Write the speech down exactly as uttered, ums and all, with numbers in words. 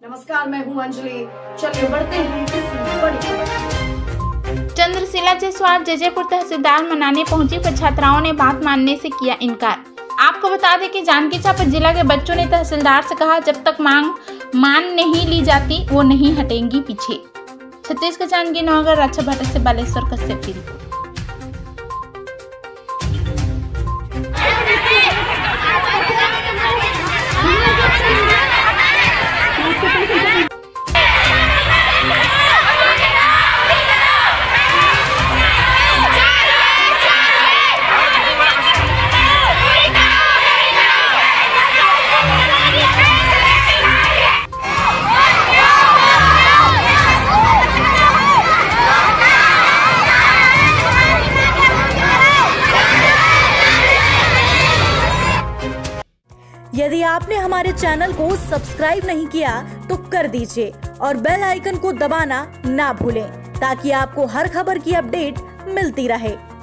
नमस्कार, मैं हूं अंजलि। चलिए बढ़ते हैं किसी बड़ी खबर। चंद्रशिला जायसवाल जयजयपुर तहसीलदार मनाने पहुंची पर छात्राओं ने बात मानने से किया इनकार। आपको बता दें कि जांजगीर चांपा जिला के बच्चों ने तहसीलदार से कहा, जब तक मांग मान नहीं ली जाती वो नहीं हटेंगी पीछे। छत्तीसगढ़ जांजगीर नवागढ़ रक्षा भट्ट से बालेश्वर कश्यप की रिपोर्ट। यदि आपने हमारे चैनल को सब्सक्राइब नहीं किया तो कर दीजिए और बेल आइकन को दबाना ना भूलें ताकि आपको हर खबर की अपडेट मिलती रहे।